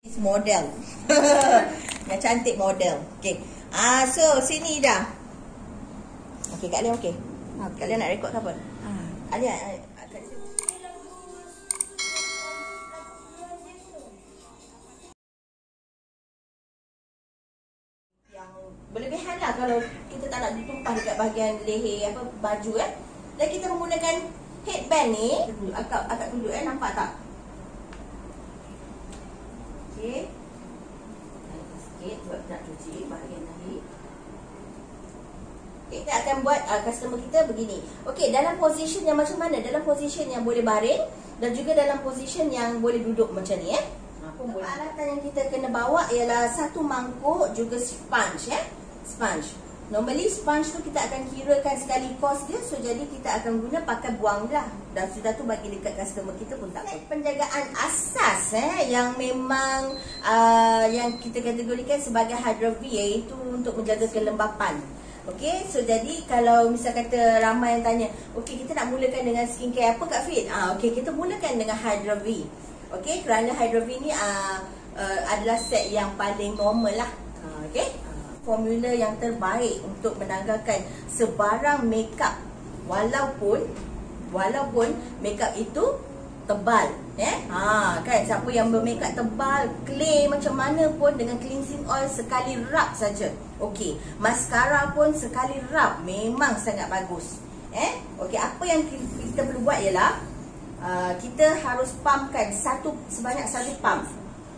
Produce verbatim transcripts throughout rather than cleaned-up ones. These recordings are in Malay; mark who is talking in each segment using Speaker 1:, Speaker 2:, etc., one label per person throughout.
Speaker 1: Model. Yang cantik model. Okey. Ah, so sini dah. Okey, Kak Lia okey. Okay. Kak Lia nak rekod ke apa? Ah, Alia akan yang berlebihan lah kalau kita tak nak ditumpah dekat bahagian leher apa baju eh. Dan kita menggunakan headband ni, akak akak tunjuk eh, nampak tak? Okey. Sikit sebab nak cuci bahagian tadi. Okay, kita akan buat uh, customer kita begini. Okey, dalam position yang macam mana? Dalam position yang boleh baring dan juga dalam position yang boleh duduk macam ni eh. Peralatan yang kita kena bawa ialah satu mangkuk juga sponge eh. Sponge. Normally sponge tu kita akan kirakan sekali kos dia, so jadi kita akan guna pakai buang lah. Dan sudah tu bagi dekat customer kita pun tak apa. Penjagaan asas eh yang memang uh, yang kita kategorikan sebagai Hydra V, iaitu untuk menjaga kelembapan. Okey, so jadi kalau misal kata ramai yang tanya, okey kita nak mulakan dengan skincare apa Kak Fit? Ah okey, kita mulakan dengan Hydra V. Okey, kerana Hydra V ni uh, uh, adalah set yang paling normal lah. Uh, okey. Formula yang terbaik untuk menanggalkan sebarang makeup, walaupun walaupun makeup itu tebal eh ha kan, siapa yang bermakeup tebal clay macam mana pun dengan cleansing oil sekali rub saja okey, mascara pun sekali rub memang sangat bagus eh okey. Apa yang kita perlu buat ialah uh, kita harus pumpkan satu sebanyak satu pump.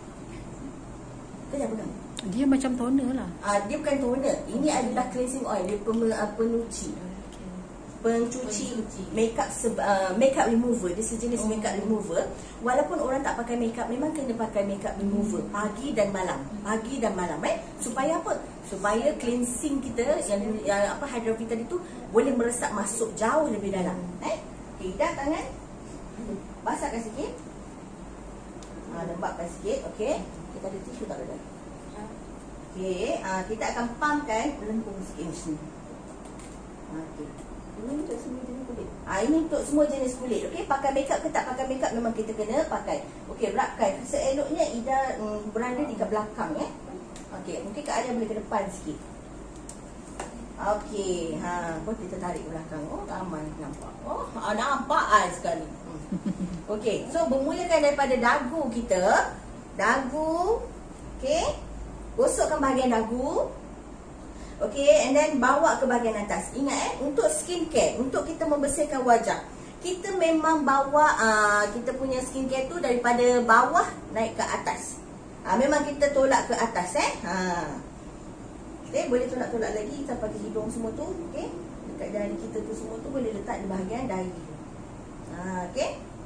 Speaker 1: Kena pegang.
Speaker 2: Dia macam toner lah.
Speaker 1: Ah, dia bukan toner. Ini adalah cleansing oil. Dia pem, uh, penuci. Pencuci makeup uh, makeup remover. Dia sejenis oh. makeup remover. Walaupun orang tak pakai makeup, memang kena pakai makeup remover pagi dan malam. Pagi dan malam eh. Supaya apa? Supaya cleansing kita yang, yang apa Hydra V tadi tu boleh meresap masuk jauh lebih dalam. Eh? Okey, dah tangan. Basahkan sikit. Ah, lembapkan sikit. Okey. Kita ada tisu tak ada? Okey, uh, kita akan pumpkan lengkung sikit macam ni. Okey. Ini untuk semua jenis kulit. Ah, ini untuk semua jenis kulit. Okey, pakai makeup ke tak pakai makeup memang kita kena pakai. Okey, rapkan. Seeloknya Ida um, berada di belakang eh. Okey, mungkin Kak Alia boleh ke depan sikit. Okey, ha, pun kita tarik ke belakang. Oh, ramai nampak. Oh, ah, nampak ah sekali. Hmm. Okey, so bermulakan daripada dagu kita. Dagu. Okey. Gosokkan bahagian dagu. Okey, and then bawa ke bahagian atas. Ingat eh, untuk skincare, untuk kita membersihkan wajah, kita memang bawa uh, kita punya skincare tu daripada bawah naik ke atas. uh, Memang kita tolak ke atas eh ha. Okey, boleh tolak-tolak lagi sampai ke hidung semua tu. Okey, dekat jari kita tu semua tu boleh letak di bahagian dahi. ha, Okey.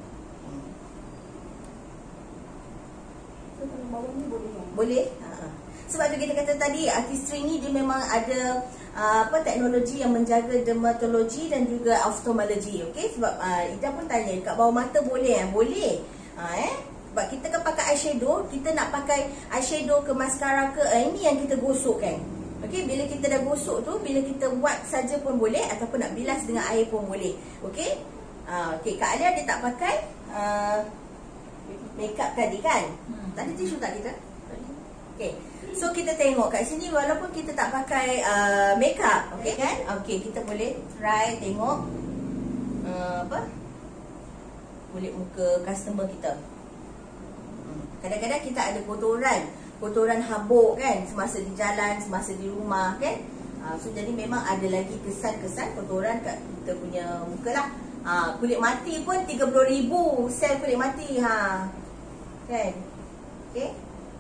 Speaker 1: So, kalau bawah ni boleh kan? Boleh. ha. Sebab tu kita kata tadi, artistry ni dia memang ada uh, apa teknologi yang menjaga dermatologi dan juga ophthalmology. Okey, sebab uh, Ida pun tanya kat bawah mata boleh eh? Boleh. Ha, eh? Sebab kita kan pakai eyeshadow, kita nak pakai eyeshadow ke mascara ke, uh, ini yang kita gosok kan. Okey, bila kita dah gosok tu, bila kita wipe saja pun boleh, ataupun nak bilas dengan air pun boleh. Okey. Uh, Okey, Kak Alia dia tak pakai uh, makeup tadi kan? Hmm. Tadi tisu tak kita? Okey. So kita tengok kat sini walaupun kita tak pakai uh, makeup, okey kan? Okey, kita boleh try tengok uh, apa? Kulit muka customer kita. Kadang-kadang kita ada kotoran, kotoran habuk kan semasa di jalan, semasa di rumah kan? Uh, so jadi memang ada lagi kesan-kesan kotoran kat kita punya muka lah. Uh, kulit mati pun tiga puluh ribu sel kulit mati ha. Kan? Okey.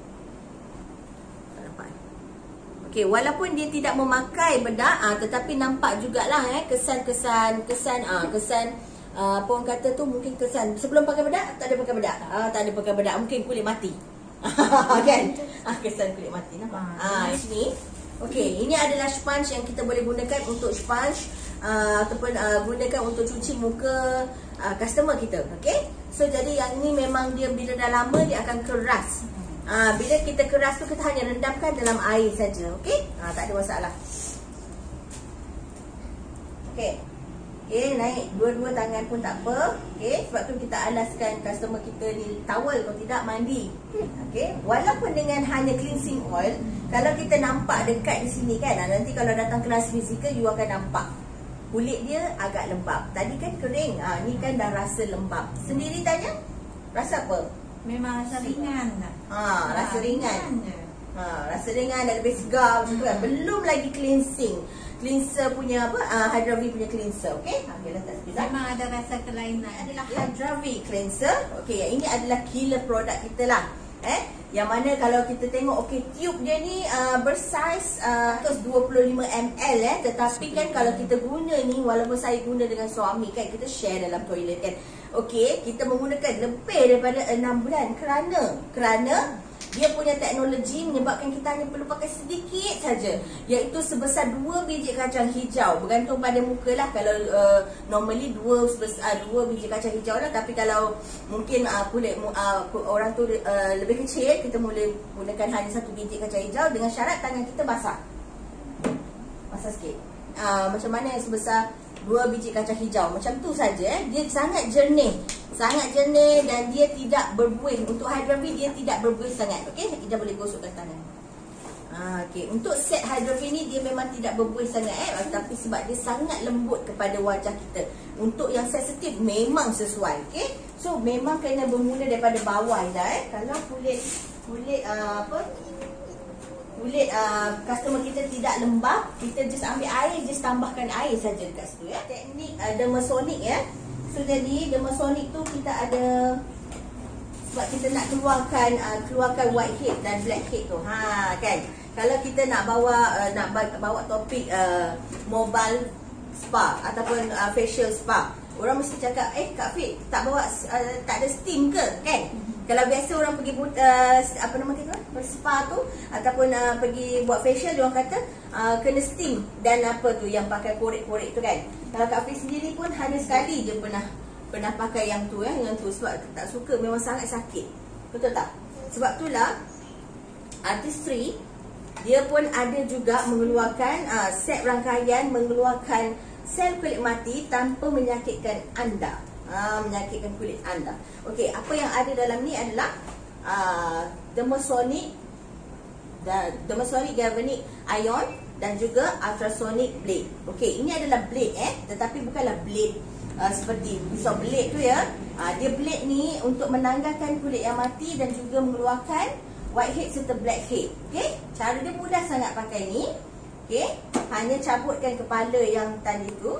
Speaker 1: Okey, walaupun dia tidak memakai bedak, ah, tetapi nampak jugalah eh kesan-kesan kesan ah kesan ah, apa orang kata tu mungkin kesan sebelum pakai bedak tak ada pakai bedak. Ah, tak ada pakai bedak, mungkin kulit mati. Kan? Ah, kesan kulit mati nampak. Ah, sini. Okey, ini adalah sponge yang kita boleh gunakan untuk sponge ah, ataupun ah, gunakan untuk cuci muka ah, customer kita. Okey? So jadi yang ni memang dia bila dah lama dia akan keras. Ah, bila kita keras tu kita hanya rendamkan dalam air saja, okey? Ah, tak ada masalah. Okey. Okay, naik dua-dua tangan pun tak apa. Okay, sebab tu kita alaskan customer kita ni towel, kalau tidak mandi. Okay, walaupun dengan hanya cleansing oil, kalau kita nampak dekat di sini kan, nanti kalau datang kelas fizikal you akan nampak kulit dia agak lembab. Tadi kan kering, ha, ni kan dah rasa lembab. Sendiri tanya, rasa apa?
Speaker 2: Memang rasa ringan.
Speaker 1: Ha, rasa ringan.
Speaker 2: ringan.
Speaker 1: Ha, rasa ringan dan lebih segar macam tu kan. Belum lagi cleansing. Cleanser punya apa? Uh, Hydra V punya cleanser. Okey. Okey, letak sekejap.
Speaker 2: Memang ada rasa kelainan.
Speaker 1: Adalah Hydra V cleanser. Okey, yang ini adalah killer produk kita lah. Eh, yang mana kalau kita tengok okey, tube dia ni uh, bersaiz uh, dua puluh lima mililiter eh, tetapi kan kalau kita guna ni, walaupun saya guna dengan suami kan, kita share dalam toilet kan. Okey, kita menggunakan lebih daripada enam bulan kerana kerana dia punya teknologi menyebabkan kita hanya perlu pakai sedikit saja, iaitu sebesar dua biji kacang hijau. Bergantung pada muka lah. Kalau uh, normally dua sebesar dua biji kacang hijau lah. Tapi kalau mungkin uh, kulit uh, orang tu uh, lebih kecil, kita boleh gunakan hanya satu biji kacang hijau dengan syarat tangan kita basah. Basah sikit. Uh, macam mana yang sebesar dua biji kacang hijau. Macam tu saja eh. Dia sangat jernih. Sangat jernih dan dia tidak berbuih. Untuk Hydra V dia tidak berbuih sangat. Okey, kita boleh gosokkan tangan. Ha, okey, untuk set Hydra V ni dia memang tidak berbuih sangat eh, tapi sebab dia sangat lembut kepada wajah kita. Untuk yang sensitif memang sesuai. Okey. So memang kena bermula daripada bawah dah eh. Kalau kulit kulit uh, apa? Kulit uh, customer kita tidak lembab, kita just ambil air, just tambahkan air saja dekat situ ya. Teknik uh, dermasonic ya. So jadi dermasonic tu kita ada sebab kita nak keluarkan uh, keluarkan white head dan black head tu. Ha kan. Kalau kita nak bawa uh, nak bawa topik uh, mobile spa ataupun uh, facial spa, orang mesti cakap, "Eh Kak Fit, tak bawa uh, tak ada steam ke?" Kan? Kalau biasa orang pergi uh, apa nama kita? Berspa tu ataupun uh, pergi buat facial, dia orang kata uh, kena steam dan apa tu yang pakai korek-korek tu kan. Kalau Kak Fiz sendiri pun hanya sekali je pernah pernah pakai yang tu ya, yang tu sebab tak suka, memang sangat sakit. Betul tak? Sebab itulah Artistry dia pun ada juga mengeluarkan uh, set rangkaian mengeluarkan sel kulit mati tanpa menyakitkan anda. Uh, menyakitkan kulit anda. Okey, apa yang ada dalam ni adalah uh, dermasonic dan dermasonic galvanic ion dan juga ultrasonic blade. Okey, ini adalah blade eh, tetapi bukanlah blade uh, seperti pisau blade tu ya. Uh, dia blade ni untuk menanggalkan kulit yang mati dan juga mengeluarkan white head serta black head. Okey, cara dia mudah sangat pakai ni. Okey, hanya cabutkan kepala yang tadi tu.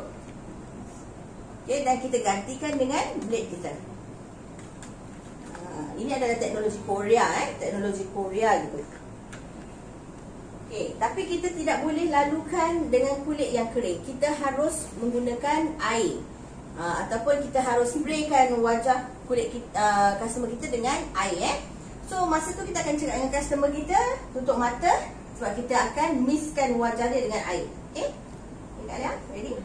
Speaker 1: Okay, dan kita gantikan dengan blade kita. Ha, ini adalah teknologi Korea eh, teknologi Korea gitu. Okay, tapi kita tidak boleh lalukan dengan kulit yang kering. Kita harus menggunakan air. Ha, ataupun kita harus spraykan wajah kulit kita, uh, customer kita dengan air eh. So masa tu kita akan cakap dengan customer kita, tutup mata sebab kita akan mistkan wajah dia dengan air. Okay, ingat ya, ready?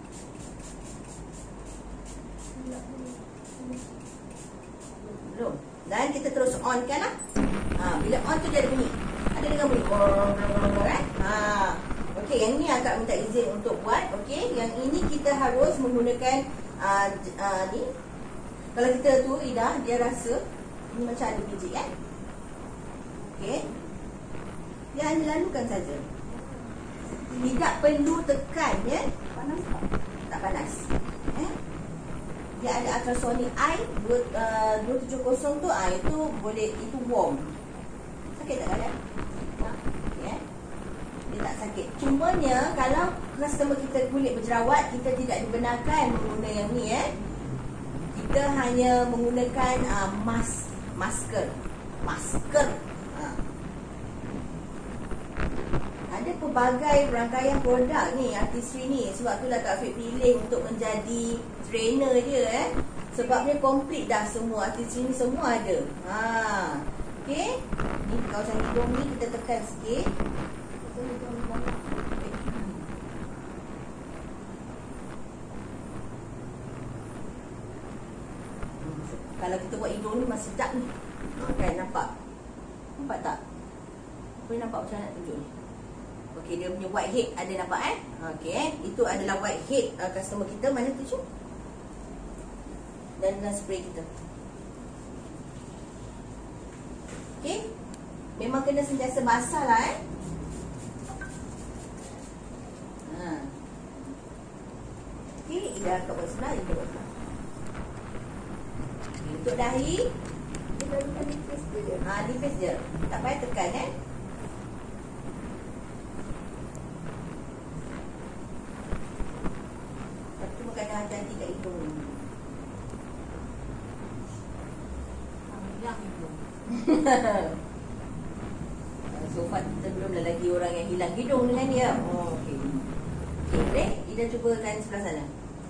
Speaker 1: Belum. Dan kita terus on kan lah. Ha, bila on tu dia ada bunyi. Ada dengan bunyi. Kan? Ha. Okey, yang ni agak minta izin untuk buat. Okey, yang ini kita harus menggunakan uh, uh, ni. Kalau kita tu lidah dia rasa ni macam ada biji kan. Okey. Dia hanya lalukan saja. Tidak perlu tekan ya. Panas tak? Tak panas. Eh? Dia ada ultrasonic eye uh, dua tujuh kosong tu, ah itu boleh, itu warm. Sakit tak kalian? Ha? Okay. Dia tak sakit. Cumanya kalau customer kita kulit berjerawat, kita tidak dibenarkan menggunakan yang ni eh. Kita hanya menggunakan uh, mask, masker. Masker. Ha. Ada pelbagai rangkaian produk ni Artistry ni. Sebab itulah Kak Fit pilih untuk menjadi trainer dia eh. Sebab dia komplit dah semua. Artistry ni semua ada. Ha. Okey. Ni kawasan hidung ni kita tekan sikit. Kalau kita buat hidung ni masih sedap ni. Ha, kan nampak? Nampak tak? Boleh nampak macam mana nak tunjuk ni? Okey, dia punya whitehead ada nampak eh? Okey, eh. Itu adalah whitehead uh, customer kita. Mana tu cu? Dan, dan spray kita. Okey. Memang kena sentiasa basah lah eh. Ha. Okey, dah kat bawah sebelah, ini bawah sebelah. Okay, untuk dahi, kita letak nipis je. Ha, nipis je. Tak payah tekan eh. Lepas tu kena hati-hati kat hidung.
Speaker 2: Hilang hidung.
Speaker 1: So far kita belum lagi orang yang hilang hidung dengan dia. Oh, okey. Okey, boleh? Ida cubakan sebelah sana.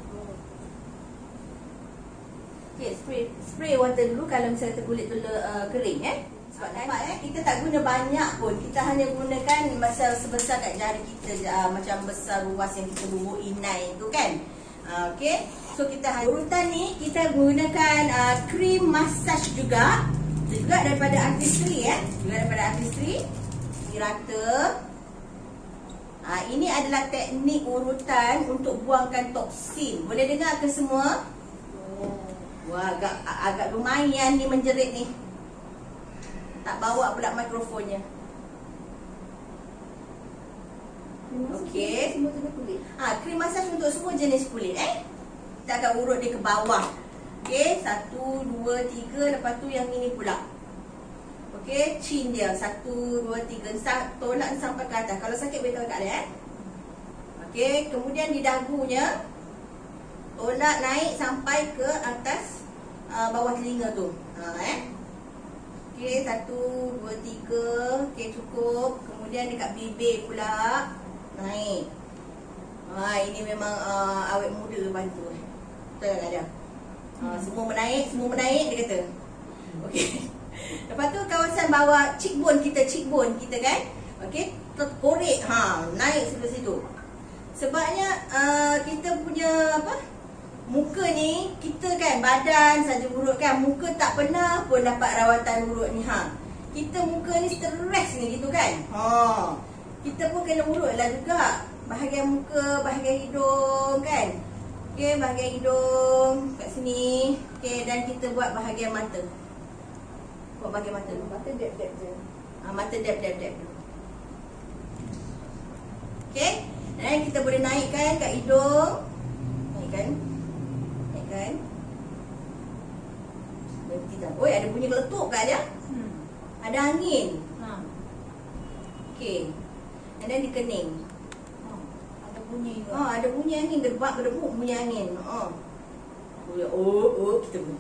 Speaker 1: Okey, spray spray water dulu kalau misalnya kulit tu uh, kering eh. Sebab nampak eh, kita tak guna banyak pun. Kita hanya gunakan masa sebesar kat jari kita uh, macam besar ruas yang kita bubuk inai tu kan. Uh, okey. So kita urutan ni kita gunakan uh, krim massage juga. Juga daripada Artistry eh. Juga daripada Artistry. Rata. Ha, ini adalah teknik urutan untuk buangkan toksin. Boleh dengar ke semua? Oh. Wah, agak agak lumayan ni menjerit ni. Tak bawa pula mikrofonnya. Okey.
Speaker 2: Semua jenis kulit.
Speaker 1: Ha, krim massage untuk semua jenis kulit eh. Kita akan urut dia ke bawah. Okey, satu, dua, tiga. Lepas tu yang ini pula. Okey, chin dia. Satu, dua, tiga. Tolak sampai ke atas. Kalau sakit beritahu kat dia eh. Okey, kemudian di dagunya. Tolak naik sampai ke atas uh, bawah telinga tu. Ha, eh. Okey, satu, dua, tiga. Okey, cukup. Kemudian dekat bibir pula. Naik. Ha, ini memang uh, awet muda bantu. Betul tak dia? Ha, semua menaik, semua menaik dia kata. Okey. Lepas tu kawasan bawah cheekbone kita, cheekbone kita kan. Okey, terkorek ha, naik sebelah situ. Sebabnya uh, kita punya apa? Muka ni kita kan badan saja urut kan, muka tak pernah pun dapat rawatan urut ni ha. Kita muka ni stres ni gitu kan. Ha. Kita pun kena urut lah juga bahagian muka, bahagian hidung kan. Okey, bahagian hidung kat sini. Okey, dan kita buat bahagian mata. Buat bahagian mata dulu.
Speaker 2: Mata dap-dap je.
Speaker 1: Ha, mata dap-dap-dap dulu. Okey, dan kita boleh naikkan kat hidung. Naikkan. Naikkan. Berhenti dah. Oi, ada bunyi geletup kat dia.
Speaker 2: Hmm.
Speaker 1: Ada angin.
Speaker 2: Ha.
Speaker 1: Okey. And then dikening.
Speaker 2: Oh, ada bunyi juga.
Speaker 1: Oh, ada bunyi angin, gerbak gedebuk bunyi angin. Oh. Boleh oh oh kita pun.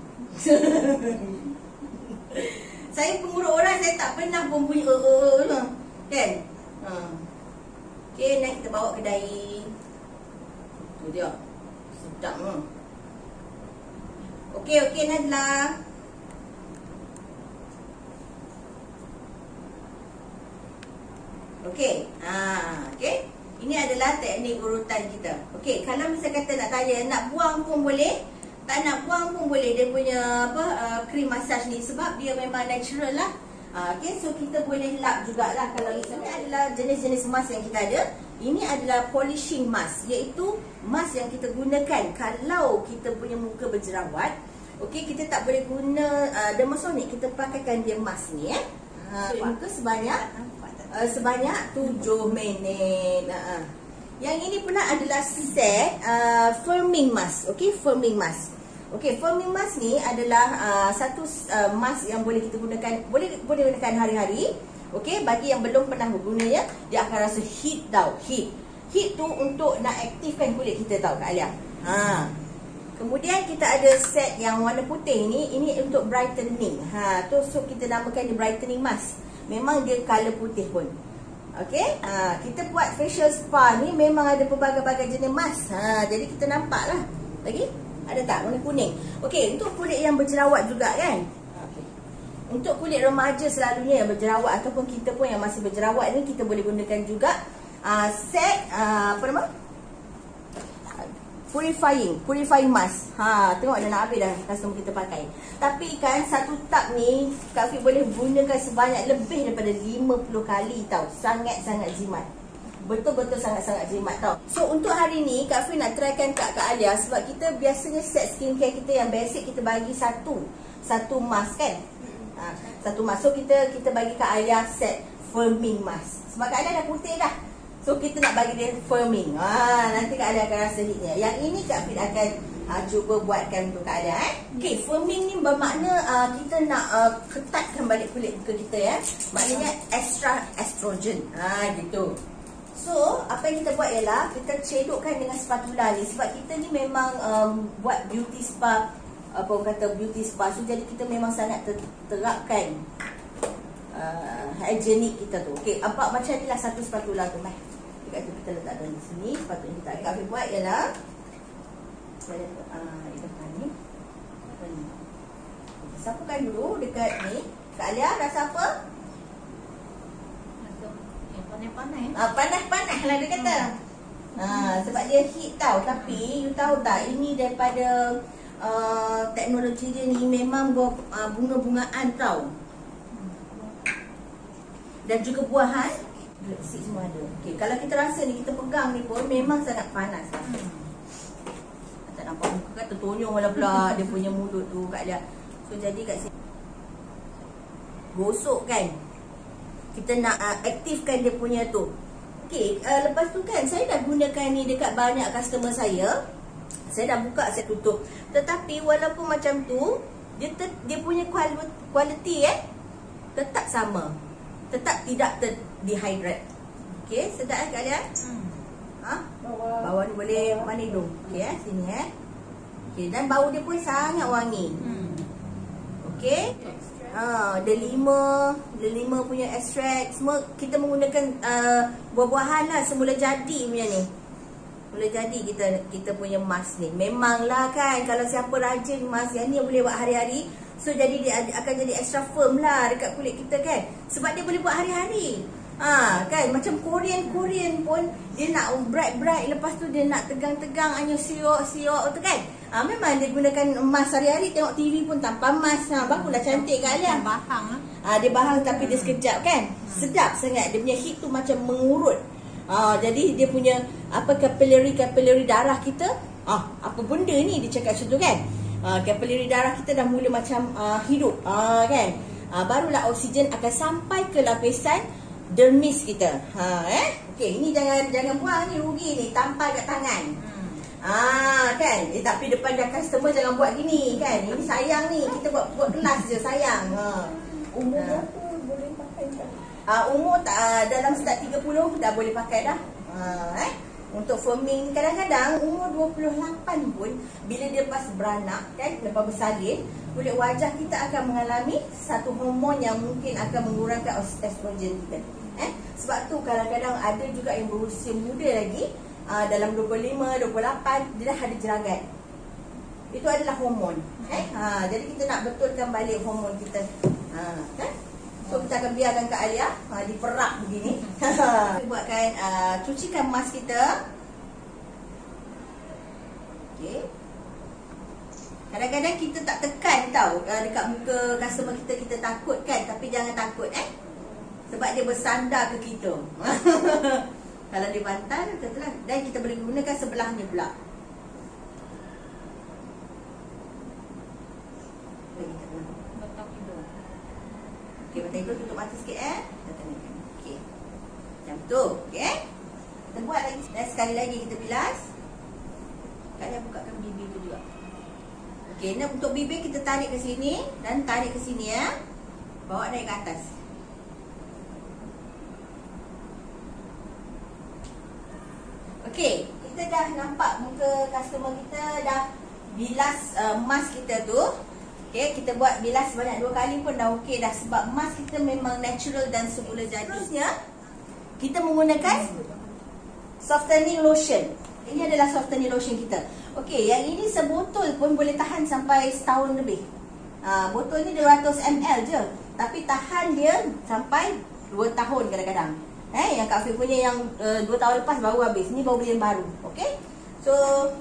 Speaker 1: Saya pengurus orang, saya tak pernah pun bunyi oh oh oh kan. Ha. Okey, next kita bawa ke dahi. Tu dia. Sedap ah. Okey, okey Nadla. Okey. Ha, okey. Ini adalah teknik urutan kita. Okey, kalau misalnya kata nak tanya nak buang pun boleh, tak nak buang pun boleh dia punya apa uh, krim massage ni sebab dia memang natural lah. Uh, okey, so kita boleh lap jugalah kalau misalnya adalah jenis-jenis mask yang kita ada. Ini adalah polishing mask, iaitu mask yang kita gunakan kalau kita punya muka berjerawat. Okey, kita tak boleh guna uh, Dermasonic, kita pakaikan dia mask ni eh. Ha, so, muka sebanyak uh, sebanyak tujuh minit. Uh, uh. Yang ini pula adalah set uh, firming mask. Okey, firming mask. Okey, firming mask ni adalah uh, satu uh, mask yang boleh kita gunakan, boleh boleh gunakan hari-hari. Okey, bagi yang belum pernah bergunanya, dia akan rasa heat tau, heat. Heat tu untuk nak aktifkan kulit kita tau Kak Alia. Ha. Kemudian kita ada set yang warna putih ni, ini untuk brightening. Ha, tu so kita namakan dia brightening mask. Memang dia color putih pun. Okey, ha, kita buat facial spa ni memang ada pelbagai-bagai jenis mask. Ha, jadi kita nampak lah. Lagi? Ada tak warna kuning? Okey, untuk kulit yang berjerawat juga kan? Okay. Untuk kulit remaja selalunya yang berjerawat ataupun kita pun yang masih berjerawat ni, kita boleh gunakan juga uh, set uh, apa nama? Purifying, purifying mask. Ha, tengok dah nak habis dah customer kita pakai. Tapi kan satu tub ni Kak Fik boleh gunakan sebanyak lebih daripada lima puluh kali tau. Sangat-sangat jimat. betul-betul sangat-sangat jimat tau. So untuk hari ni Kak Fri nak trykan Kak Kak Alia, sebab kita biasanya set skincare kita yang basic kita bagi satu satu mask kan. Ha, satu mask. So kita kita bagi Kak Alia set firming mask. Sebab Kak Alia dah putih dah. So kita nak bagi dia firming. Ha, nanti Kak Alia akan rasa hitnya. Yang ini Kak Fri akan ha, cuba buatkan untuk Kak Alia eh. Okey, firming ni bermakna uh, kita nak uh, ketatkan balik kulit muka kita ya. Maknanya extra estrogen. Ha gitu. So, apa yang kita buat ialah kita cedokkan dengan spatula ni. Sebab kita ni memang um, buat beauty spa, apa orang kata beauty spa. So, jadi kita memang sangat ter terapkan uh, hygienic kita tu. Okey, nampak macam ni lah satu spatula tu. Meh. Dekat tu kita letak dalam sini. Sepatutnya kita akan buat ialah saya uh, dekat ni. Apa ni? Sapukan dulu dekat ni. Kak Alia rasa apa?
Speaker 2: Panas-panas.
Speaker 1: Ah, panas-panas lah dia kata. Hmm. Ah, sebab dia heat tau. Tapi you tahu tak, ini daripada uh, teknologi dia ni memang uh, bunga-bungaan tau. Dan juga buahan. Galaksi semua ada. Okay, kalau kita rasa ni, kita pegang ni pun memang sangat panas lah. Hmm. Tak nampak muka kan tertonyong lah pula dia punya mulut tu Kak Alia. So jadi kat sini gosok kan. Kita nak uh, aktifkan dia punya tu. Okey, uh, lepas tu kan saya dah gunakan ni dekat banyak customer saya. Saya dah buka, saya tutup. Tetapi walaupun macam tu, dia ter, dia punya kualiti eh tetap sama. Tetap tidak ter dehydrate. Okey, sedap eh Kak Alia? Hmm. Ha? Bawah. Bawah ni boleh bawah. Mana hidung? Okey eh, sini eh. Okey, dan bau dia pun sangat wangi. Hmm. Okey. Ha, delima, delima punya extract semua kita menggunakan uh, buah-buahan lah semula jadi punya ni. Mula jadi kita kita punya mask ni. Memanglah kan kalau siapa rajin mask yang ni boleh buat hari-hari. So jadi dia akan jadi extra firm lah dekat kulit kita kan. Sebab dia boleh buat hari-hari. Ha, kan macam Korean-Korean pun dia nak bright-bright, lepas tu dia nak tegang-tegang hanya siok-siok tu kan. Ha, memang dia gunakan mask hari-hari, tengok T V pun tanpa mask. Ha, barulah cantik Kak Alia.
Speaker 2: Bahang.
Speaker 1: Ha, dia bahang tapi dia sekejap kan. Sedap sangat. Dia punya heat tu macam mengurut. Ha, jadi dia punya apa capillary-capillary darah kita, ah ha, apa benda ni dia cakap macam tu kan. Ha, capillary darah kita dah mula macam uh, hidup. Ha, kan. Ha, barulah oksigen akan sampai ke lapisan dermis kita. Ha eh. Okey, ini jangan jangan buang ni, rugi ni, tampal kat tangan. Hmm. Ah kan. Eh tapi depan dah customer jangan buat gini kan. Ini sayang ni, kita buat buat kelas je sayang. Ha.
Speaker 2: Umur berapa ha. boleh pakai tak?
Speaker 1: Ah umur tak uh, dalam start tiga puluh dah boleh pakai dah. Ha eh. Untuk firming kadang-kadang umur dua puluh lapan pun bila dia pas beranak kan, lepas bersalin, kulit wajah kita akan mengalami satu hormon yang mungkin akan mengurangkan estrogen kita. Eh, sebab tu kadang-kadang ada juga yang berusia muda lagi, uh, dalam dua puluh lima, dua puluh lapan dia dah ada jeragat. Itu adalah hormon. Eh, ha, jadi kita nak betulkan balik hormon kita. Ha, kan? So kita akan biarkan Kak Alia ha, diperak begini. Kita buatkan uh, cucikan mask kita. Okey. Kadang-kadang kita tak tekan tau uh, dekat muka customer kita, kita takut kan, tapi jangan takut eh. Sebab dia bersandar ke kita. Kalau dia bantal, betul-betul. Dan kita boleh gunakan sebelahnya pula. Okey, mata hidung tutup mata sikit eh. Okey. Macam tu, okey. Kita buat lagi. Dan sekali lagi kita bilas. Kalian bukakan bibir tu juga. Okey, nah untuk bibir kita tarik ke sini dan tarik ke sini ya. Bawa naik ke atas. Okey, kita dah nampak muka customer kita dah bilas uh, mask kita tu. Okey, kita buat bilas sebanyak dua kali pun dah okey dah, sebab mask kita memang natural dan semula jadi. Terusnya, kita menggunakan softening lotion. Ini adalah softening lotion kita. Okey, yang ini sebotol pun boleh tahan sampai setahun lebih. Ha, botol ni dua ratus mililiter je, tapi tahan dia sampai dua tahun kadang-kadang. Eh, yang Kak Fri punya yang uh, dua tahun lepas baru habis. Ni baru beli yang baru. Okey. So,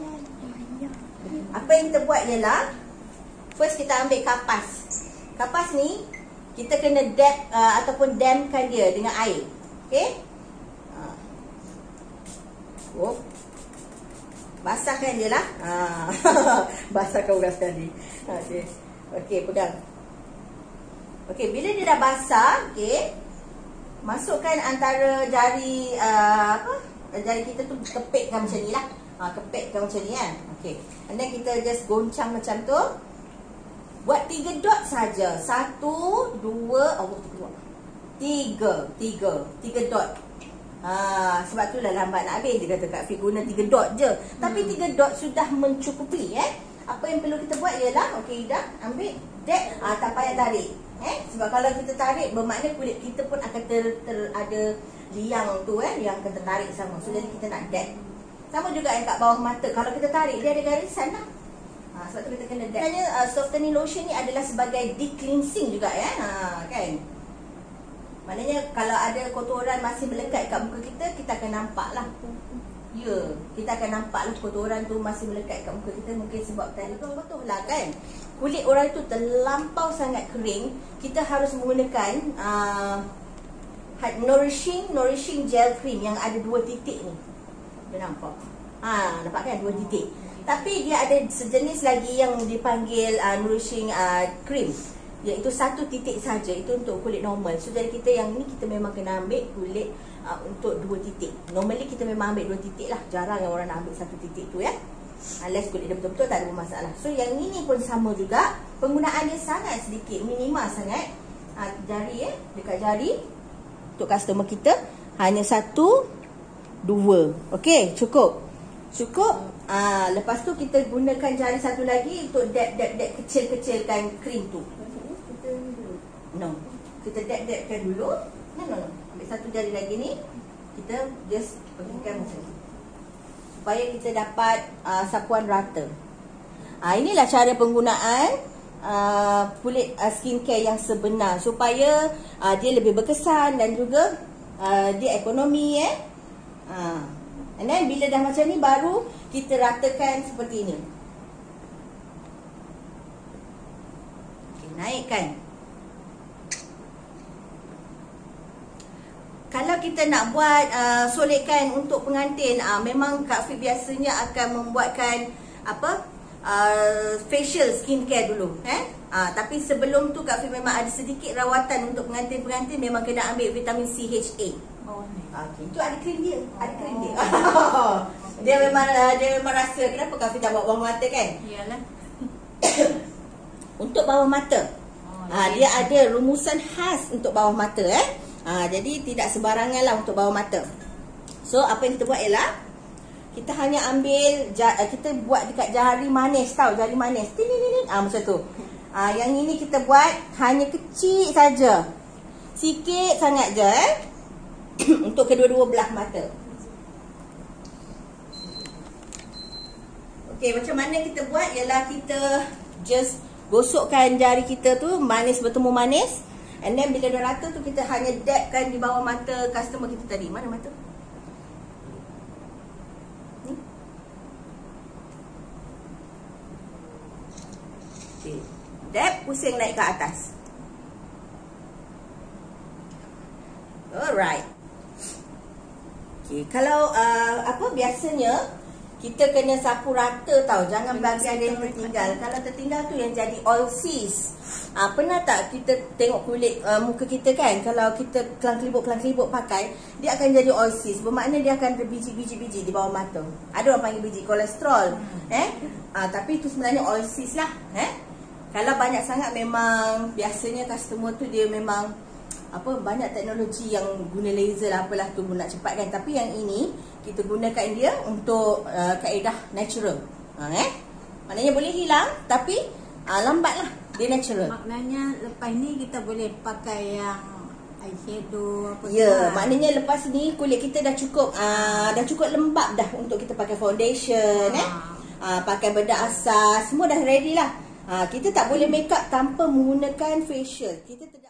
Speaker 1: apa yang kita buat ialah first kita ambil kapas. Kapas ni kita kena dab uh, ataupun damkan dia dengan air. Okey? Uh, Oh. Basahkan je lah. Ha. Basahkan urat sekali. Okey. Okey, pegang. Okey, bila dia dah basah, okey. Masukkan antara jari uh, apa? Jari kita tu kepitkan macam ni lah. Ha, kepitkan macam ni kan. Okey. And then kita just goncang macam tu. Buat tiga dot saja. Satu, dua, oh, tiga. Tiga, tiga, tiga dot. Ha, sebab tu lah lambat nak habis. Dia kata Kak Fik guna tiga dot je. hmm. Tapi tiga dot sudah mencukupi eh. Apa yang perlu kita buat ialah, okey Ida, ambil dab, ha, tak payah tarik eh. Sebab kalau kita tarik bermakna kulit kita pun akan ter, ter ada liang tu eh, yang akan tertarik sama. So jadi kita nak dab. Sama juga yang kat bawah mata. Kalau kita tarik dia ada garisan lah. Ha, sebab tu kita kena dab. Sebenarnya uh, softening lotion ni adalah sebagai de-cleansing juga ya. Ha, kan? Maknanya kalau ada kotoran masih melekat kat muka kita, kita akan nampak lah. Ya, kita akan nampak lah kotoran tu masih melekat kat muka kita. Mungkin sebab tadi tu betul lah kan. Kulit orang tu terlampau sangat kering. Kita harus menggunakan uh, nourishing nourishing gel cream yang ada dua titik ni. Dia nampak? Ha, nampak kan dua titik. Tapi dia ada sejenis lagi yang dipanggil uh, nourishing uh, cream, iaitu satu titik saja. Itu untuk kulit normal. So dari kita yang ni kita memang kena ambil kulit uh, untuk dua titik. Normally kita memang ambil dua titik lah. Jarang yang orang nak ambil satu titik tu ya. Unless kulit dia betul-betul tak ada masalah. So yang ini pun sama juga. Penggunaan dia sangat sedikit, minima sangat. uh, Jari eh, dekat jari. Untuk customer kita hanya satu, dua. Okey, cukup. Cukup. uh, Lepas tu kita gunakan jari satu lagi untuk dab-dab-dab kecil-kecilkan krim tu. No, kita dab-dabkan dulu. No, no, no. Ambil satu jari lagi ni. Kita just pergikan macam ni, supaya kita dapat uh, sapuan rata. uh, Inilah cara penggunaan uh, kulit uh, skincare yang sebenar, supaya uh, dia lebih berkesan dan juga uh, dia ekonomi eh. uh. And then bila dah macam ni, baru kita ratakan seperti ini. Okay, naikkan. Kalau kita nak buat uh, solekkan untuk pengantin, uh, memang Kak Fik biasanya akan membuatkan apa uh, facial skincare dulu eh? uh, Tapi sebelum tu Kak Fik memang ada sedikit rawatan untuk pengantin-pengantin. Memang kena ambil vitamin C H A. Oh, okay. Itu ada krim dia. Ada krim dia. Dia memang uh, dia memang rasa. Kenapa Kak Fik tak buat bawah mata kan? Iyalah. Untuk bawah mata, oh, uh, dia ada rumusan khas untuk bawah mata eh. Ha, jadi tidak sebarangan lah untuk bawah mata. So apa yang kita buat ialah kita hanya ambil, kita buat dekat jari manis tau, jari manis. Ah, macam tu. Ah, yang ini kita buat hanya kecil saja, sikit sangat je eh? Untuk kedua-dua belah mata. Okey, macam mana kita buat ialah kita just gosokkan jari kita tu, manis bertemu manis. And then bila dah rata tu, kita hanya dabkan di bawah mata customer kita tadi. Mana mata? Ni. Okay. Dab, pusing naik ke atas. Alright. Okay, kalau uh, apa biasanya kita kena sapu rata tau. Jangan bagi ada yang tertinggal. Kalau tertinggal tu yang jadi oil cyst. Ah, pernah tak kita tengok kulit uh, muka kita kan, kalau kita kelang-kelibuk-kelang-kelibuk pakai, dia akan jadi oil cyst. Bermakna dia akan ada biji-biji-biji di bawah mata. Ada orang panggil biji kolesterol. Eh? Ah, tapi itu sebenarnya oil cyst lah. Eh? Kalau banyak sangat memang biasanya customer tu dia memang apa banyak teknologi yang guna laser lah apalah tu nak cepatkan. Tapi yang ini kita gunakan dia untuk uh, kaedah natural. Ha, eh? Maknanya boleh hilang tapi uh, lambatlah. Dia natural.
Speaker 2: Maknanya lepas ni kita boleh pakai yang eyeshadow apa.
Speaker 1: Ya, yeah, maknanya lepas ni kulit kita dah cukup uh, dah cukup lembab dah untuk kita pakai foundation ha. eh. Uh, pakai bedak asas, semua dah ready lah. Uh, kita tak boleh make up tanpa menggunakan facial. Kita